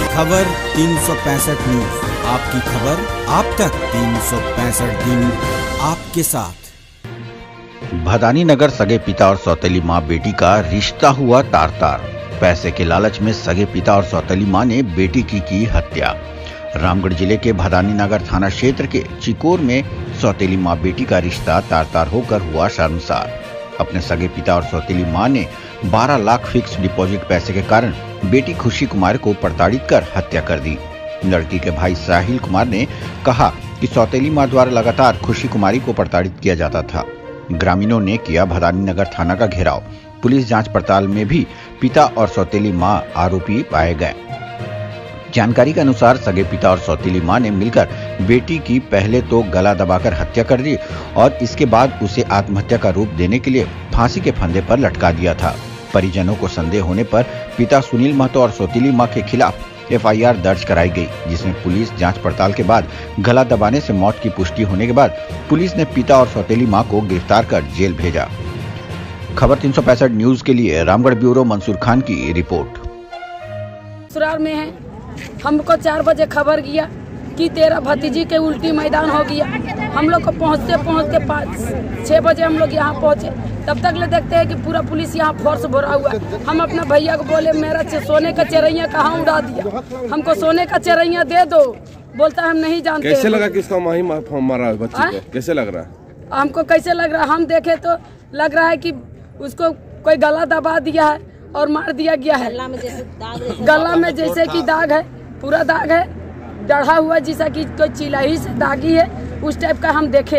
खबर 365 न्यूज, आपकी खबर आप तक 365 दिन आपके साथ। भदानी नगर सगे पिता और सौतेली मां बेटी का रिश्ता हुआ तार तार। पैसे के लालच में सगे पिता और सौतेली मां ने बेटी की हत्या। रामगढ़ जिले के भदानी नगर थाना क्षेत्र के चिकोर में सौतेली मां बेटी का रिश्ता तार तार होकर हुआ शर्मसार। अपने सगे पिता और सौतेली मां ने 12 लाख फिक्स डिपॉजिट पैसे के कारण बेटी खुशी कुमार को प्रताड़ित कर हत्या कर दी। लड़की के भाई साहिल कुमार ने कहा कि सौतेली मां द्वारा लगातार खुशी कुमारी को प्रताड़ित किया जाता था। ग्रामीणों ने किया भदानी नगर थाना का घेराव। पुलिस जांच पड़ताल में भी पिता और सौतेली मां आरोपी पाए गए। जानकारी के अनुसार सगे पिता और सौतेली मां ने मिलकर बेटी की पहले तो गला दबाकर हत्या कर दी और इसके बाद उसे आत्महत्या का रूप देने के लिए फांसी के फंदे पर लटका दिया था। परिजनों को संदेह होने पर पिता सुनील महतो और सौतेली मां के खिलाफ FIR दर्ज कराई गई, जिसमें पुलिस जांच पड़ताल के बाद गला दबाने से मौत की पुष्टि होने के बाद पुलिस ने पिता और सौतेली मां को गिरफ्तार कर जेल भेजा। खबर 365 न्यूज के लिए रामगढ़ ब्यूरो मंसूर खान की रिपोर्ट। ससुराल में है, हमको 4 बजे खबर किया कि तेरा भतीजी के उल्टी मैदान हो गया। हम लोग को पहुँचते 5-6 बजे हम लोग यहाँ पहुँचे। तब तक ले देखते हैं कि पूरा पुलिस यहाँ फोर्स भरा हुआ। हम अपना भैया को बोले मेरा सोने का चिरैया कहाँ उड़ा दिया, हमको सोने का चिरैया दे दो। बोलता है हम नहीं जानते। कैसे लगा कि इसका माही मारा बच्ची को? कैसे लग रहा है? हमको कैसे लग रहा है, हम देखे तो लग रहा है कि उसको कोई गला दबा दिया है और मार दिया गया है। गला में जैसे कि दाग है, पूरा दाग है, डढ़ा हुआ जैसा कि कोई चिल्लाही से दागी है, उस टाइप का हम देखे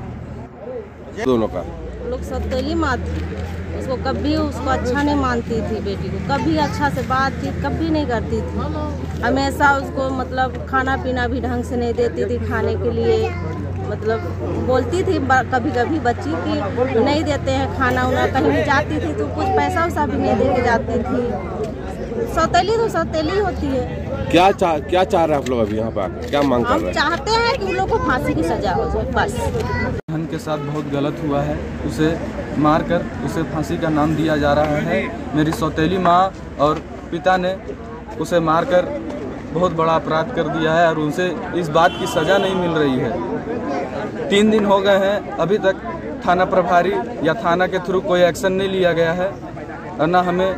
हैं। दोनों का लोग सौतेली माँ थी, उसको कभी उसको अच्छा नहीं मानती थी। बेटी को कभी अच्छा से बातचीत कभी नहीं करती थी। हमेशा उसको मतलब खाना पीना भी ढंग से नहीं देती थी खाने के लिए। मतलब बोलती थी कभी कभी बच्ची की नहीं देते हैं खाना उना, कहीं भी जाती थी तो कुछ पैसा वैसा भी नहीं दे के जाती थी। सौतेली तो सौतेली होती है। क्या चाह रहे हैं आप लोग अभी यहाँ पर? क्या मांग कर रहे हैं? चाहते हैं कि उन लोग को फांसी की सजा हो जाए बस। बहन के साथ बहुत गलत हुआ है, उसे मारकर उसे फांसी का नाम दिया जा रहा है। मेरी सौतेली माँ और पिता ने उसे मारकर बहुत बड़ा अपराध कर दिया है और उनसे इस बात की सज़ा नहीं मिल रही है। 3 दिन हो गए हैं, अभी तक थाना प्रभारी या थाना के थ्रू कोई एक्शन नहीं लिया गया है और ना हमें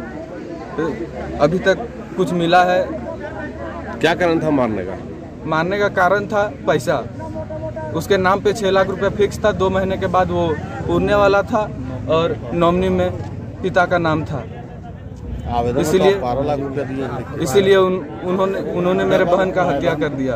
अभी तक कुछ मिला है। क्या कारण था मारने का? मारने का कारण था पैसा। उसके नाम पे 6 लाख रुपए फिक्स था। 2 महीने के बाद वो उड़ने वाला था और नॉमिनी में पिता का नाम था। इसीलिए 12 लाख रुपया दिए। इसीलिए उन्होंने मेरे बहन का हत्या कर दिया।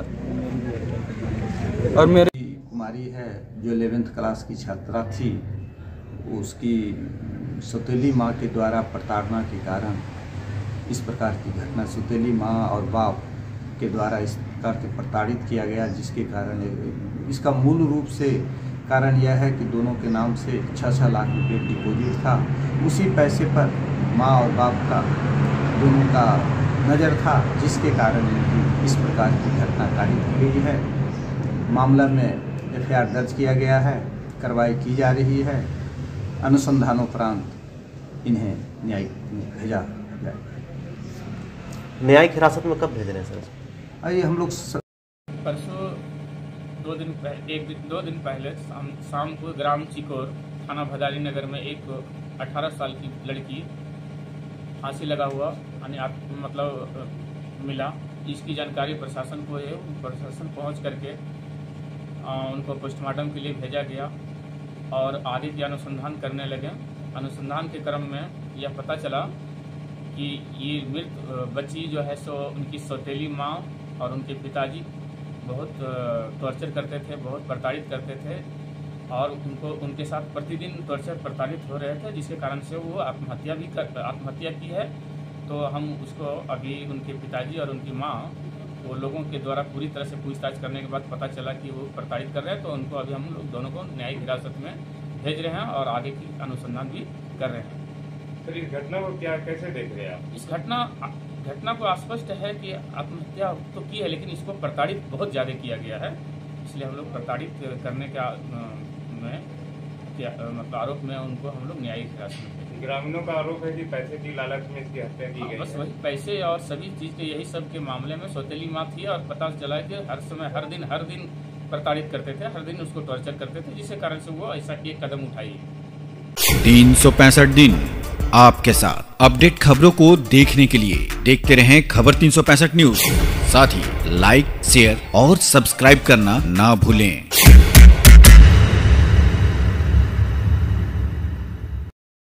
और मेरे कुमारी है जो 11th क्लास की छात्रा थी, उसकी सौतेली माँ के द्वारा प्रताड़ना के कारण इस प्रकार की घटना सौतेली माँ और बाप के द्वारा इस प्रकार के प्रताड़ित किया गया, जिसके कारण इसका मूल रूप से कारण यह है कि दोनों के नाम से 6-6 लाख रुपये डिपॉजिट था। उसी पैसे पर माँ और बाप का दोनों का नज़र था, जिसके कारण इनकी इस प्रकार की घटना कारित की गई है। मामला में FIR दर्ज किया गया है, कार्रवाई की जा रही है। अनुसंधानोपरांत इन्हें न्यायिक भेजा जाए। न्यायिक हिरासत में कब भेज रहे हैं सर? आइए हम लोग परसों 2 दिन पहले शाम को ग्राम चिकोर थाना भदानी नगर में एक 18 साल की लड़की फांसी लगा हुआ मिला। इसकी जानकारी प्रशासन को है। प्रशासन पहुंच करके उनको पोस्टमार्टम के लिए भेजा गया और आगे की अनुसंधान करने लगे। अनुसंधान के क्रम में यह पता चला कि ये मृत बच्ची जो है सो उनकी सौतेली माँ और उनके पिताजी बहुत टॉर्चर करते थे, बहुत प्रताड़ित करते थे और उनके साथ प्रतिदिन टॉर्चर प्रताड़ित हो रहे थे, जिसके कारण से वो आत्महत्या की है। तो हम उसको अभी उनके पिताजी और उनकी माँ वो लोगों के द्वारा पूरी तरह से पूछताछ करने के बाद पता चला कि वो प्रताड़ित कर रहे हैं। तो उनको अभी हम लोग दोनों को न्यायिक हिरासत में भेज रहे हैं और आगे की अनुसंधान भी कर रहे हैं। सर इस घटना को कैसे देख रहे हैं आप? इस घटना को स्पष्ट है कि आत्महत्या तो की है, लेकिन इसको प्रताड़ित बहुत ज़्यादा किया गया है। इसलिए हम लोग प्रताड़ित करने का मतलब आरोप में उनको हम लोग न्यायिक हिरासत में ग्रामीणों का आरोप है कि पैसे की लालच में इसकी हत्या की गई। बस वही पैसे और सभी चीज के यही सब के मामले में सौतेली माँ थी और पता चला कि हर समय हर दिन प्रताड़ित करते थे, हर दिन उसको टॉर्चर करते थे, जिसके कारण से वो ऐसा एक कदम उठाई। 365 दिन आपके साथ। अपडेट खबरों को देखने के लिए देखते रहें खबर 365 न्यूज। साथ ही लाइक, शेयर और सब्सक्राइब करना ना भूलें।